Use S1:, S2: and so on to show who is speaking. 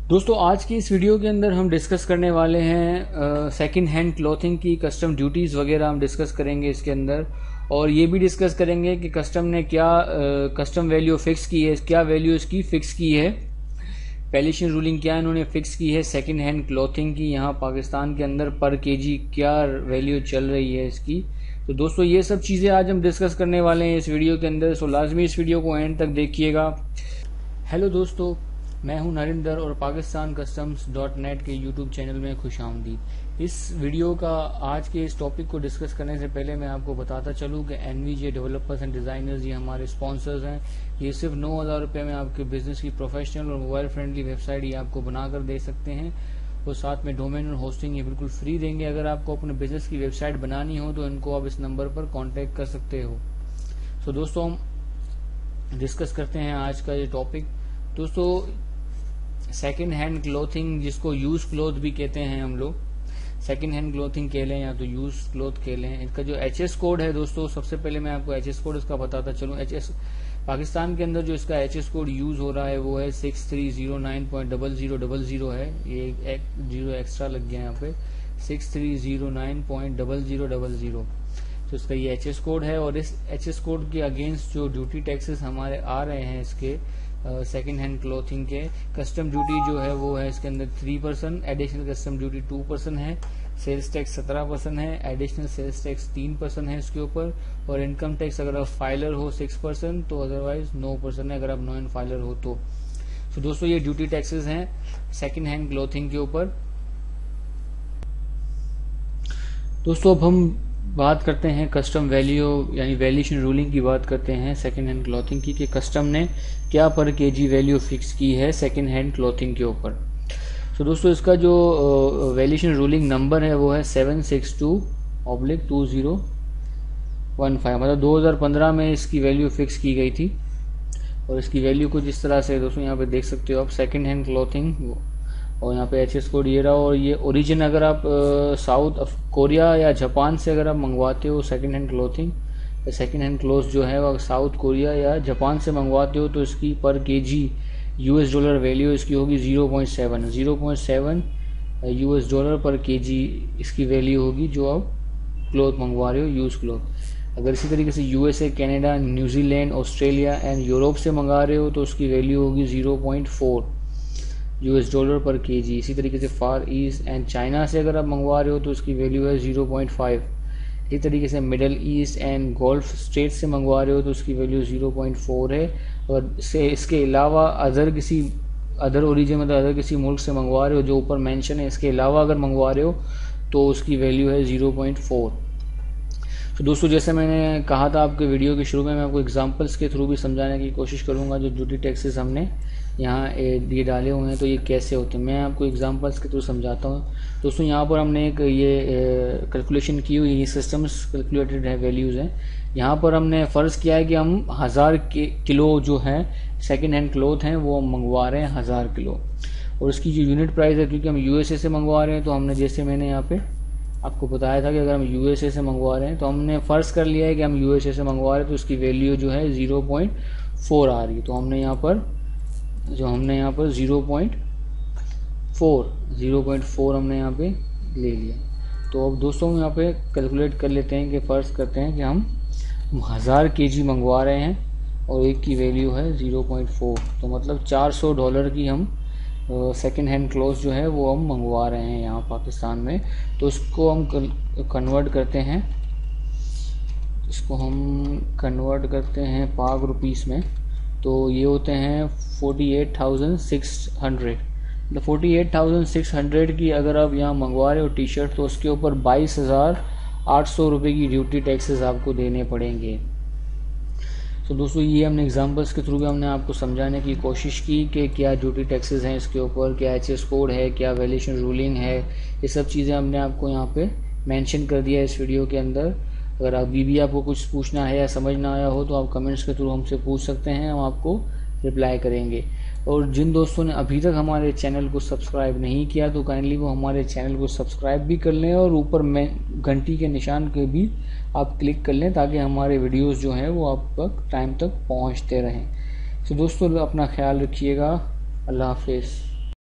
S1: दोस्तों आज की इस वीडियो के अंदर हम डिस्कस करने वाले हैं सेकंड हैंड क्लॉथिंग की कस्टम ड्यूटीज़ वगैरह हम डिस्कस करेंगे इसके अंदर। और ये भी डिस्कस करेंगे कि कस्टम ने क्या कस्टम वैल्यू फिक्स की है, क्या वैल्यू इसकी फिक्स की है, वैल्यूएशन रूलिंग क्या इन्होंने फिक्स की है सेकंड हैंड क्लॉथिंग की, यहाँ पाकिस्तान के अंदर पर केजी क्या वैल्यू चल रही है इसकी। तो दोस्तों ये सब चीज़ें आज हम डिस्कस करने वाले हैं इस वीडियो के अंदर, सो लाजमी इस वीडियो को एंड तक देखिएगा। हेलो दोस्तों, मैं हूं नरिंदर और पाकिस्तान कस्टम्स.net के यूट्यूब चैनल में खुश आमदीद। इस वीडियो का आज के इस टॉपिक को डिस्कस करने से पहले मैं आपको बताता चलूं कि एनवीजे डेवलपर्स एंड डिज़ाइनर्स ये हमारे स्पॉन्सर्स हैं। ये सिर्फ 9,000 रुपये में आपके बिजनेस की प्रोफेशनल और मोबाइल फ्रेंडली वेबसाइट ये आपको बनाकर दे सकते हैं और साथ में डोमेन और होस्टिंग ये बिल्कुल फ्री देंगे। अगर आपको अपने बिजनेस की वेबसाइट बनानी हो तो इनको आप इस नंबर पर कॉन्टेक्ट कर सकते हो। सो दोस्तों हम डिस्कस करते हैं आज का ये टॉपिक। दोस्तों सेकंड हैंड क्लोथिंग, जिसको यूज क्लोथ भी कहते हैं हम लोग, सेकंड हैंड क्लोथिंग कह लें या तो यूज क्लोथ कह लें, इसका जो एचएस कोड है दोस्तों, सबसे पहले मैं आपको एचएस कोड इसका बताता चलूं। एचएस पाकिस्तान के अंदर जो इसका एचएस कोड यूज हो रहा है वो है 6309.0000 है। ये एक जीरो एक्स्ट्रा लग गया यहाँ पे, 6309.0000। तो इसका ये एचएस कोड है और इस एचएस कोड के अगेंस्ट जो ड्यूटी टैक्सेस हमारे आ रहे हैं इसके सेकंड हैंड क्लोथिंग के, कस्टम ड्यूटी जो है वो है इसके अंदर 3%, एडिशनल कस्टम ड्यूटी 2% है, सेल्स टैक्स 17% है, एडिशनल सेल्स टैक्स 3% है इसके ऊपर, और इनकम टैक्स अगर आप फाइलर हो 6% तो अदरवाइज 9% है अगर आप नॉन फाइलर हो तो। दोस्तों ये ड्यूटी टैक्सेस हैं सेकंड हैंड क्लोथिंग के ऊपर। दोस्तों अब हम बात करते हैं कस्टम वैल्यू यानी वैल्यूएशन रूलिंग की बात करते हैं सेकंड हैंड क्लॉथिंग की, कि कस्टम ने क्या पर केजी वैल्यू फिक्स की है सेकंड हैंड क्लॉथिंग के ऊपर। तो दोस्तों इसका जो वैल्यूएशन रूलिंग नंबर है वो है 762/2015, मतलब 2015 में इसकी वैल्यू फिक्स की गई थी। और इसकी वैल्यू कुछ इस तरह से दोस्तों यहाँ पे देख सकते हो आप, सेकंड हैंड क्लॉथिंग, और यहाँ पे एचएस कोड ये रहा। और ये ओरिजिन अगर आप साउथ कोरिया या जापान से अगर आप मंगवाते हो second hand clothing, second hand cloth जो है वो साउथ कोरिया या जापान से मंगवाते हो तो इसकी पर केजी यूएस डॉलर वैल्यू इसकी होगी 0.7 यूएस डॉलर पर केजी इसकी वैल्यू होगी जो आप क्लॉथ मंगवा रहे हो, यूज क्लॉथ। अगर इसी तरीके से USA, Canada, New Zealand, Australia and Europe से मंगा रहे हो तो उसकी वैल्यू होगी 0.4 यूएस डॉलर पर केजी। इसी तरीके से फार ईस्ट एंड चाइना से अगर आप मंगवा रहे हो तो उसकी वैल्यू है 0.5। इसी तरीके से Middle East and Gulf state से मंगवा रहे हो तो उसकी वैल्यू 0.4 है। और इसके अलावा अदर ओरिजिन मतलब अदर किसी मुल्क से मंगवा रहे हो जो ऊपर मेंशन है, इसके अलावा अगर मंगवा रहे हो तो उसकी वैल्यू है 0.4। तो दोस्तों जैसे मैंने कहा था आपके वीडियो के शुरू में, मैं आपको एग्जांपल्स के थ्रू भी समझाने की कोशिश करूंगा। जो ड्यूटी टैक्सेस हमने यहाँ ये डाले हुए हैं तो ये कैसे होते हैं, मैं आपको एग्जांपल्स के थ्रू समझाता हूँ। दोस्तों यहाँ पर हमने एक ये कैलकुलेशन की हुई, ये सिस्टम्स कैलकुलेटेड है वैल्यूज़ हैं। यहाँ पर हमने फ़र्ज़ किया है कि हम 1000 किलो जो है सेकेंड हैंड क्लोथ हैं वो हम मंगवा रहे हैं 1000 किलो, और इसकी जो यूनिट प्राइस है क्योंकि हम यूएसए से मंगवा रहे हैं तो हमने, जैसे मैंने यहाँ पे आपको बताया था कि अगर हम यूएसए से मंगवा रहे हैं तो हमने फ़र्ज़ कर लिया है कि हम यूएसए से मंगवा रहे हैं तो उसकी वैल्यू जो है 0.4 आ रही है। तो हमने यहाँ पर 0.4 हमने यहाँ पे ले लिया। तो अब दोस्तों हम यहाँ पे कैलकुलेट कर लेते हैं कि फ़र्ज़ करते हैं कि हम 1000 केजी मंगवा रहे हैं और एक की वैल्यू है 0.4, तो मतलब $400 की हम सेकंड हैंड क्लॉथ जो है वो हम मंगवा रहे हैं यहाँ पाकिस्तान में। तो इसको हम कन्वर्ट करते हैं पाक रुपीस में, तो ये होते हैं 48,600। मतलब 48,600 की अगर आप यहाँ मंगवा रहे हो टी शर्ट तो उसके ऊपर 22,800 रुपये की ड्यूटी टैक्सेस आपको देने पड़ेंगे। तो दोस्तों ये हमने एग्जांपल्स के थ्रू भी हमने आपको समझाने की कोशिश की कि क्या ड्यूटी टैक्सेस हैं इसके ऊपर, क्या एचएस कोड है, क्या वैल्यूएशन रूलिंग है, ये सब चीज़ें हमने आपको यहाँ पे मेंशन कर दिया है इस वीडियो के अंदर। अगर अभी भी आपको कुछ पूछना है या समझ ना आया हो तो आप कमेंट्स के थ्रू हमसे पूछ सकते हैं, हम आपको रिप्लाई करेंगे। और जिन दोस्तों ने अभी तक हमारे चैनल को सब्सक्राइब नहीं किया तो काइंडली वो हमारे चैनल को सब्सक्राइब भी कर लें और ऊपर में घंटी के निशान के भी आप क्लिक कर लें ताकि हमारे वीडियोस जो हैं वो आप तक टाइम तक पहुंचते रहें। तो दोस्तों अपना ख्याल रखिएगा, अल्लाह हाफिज़।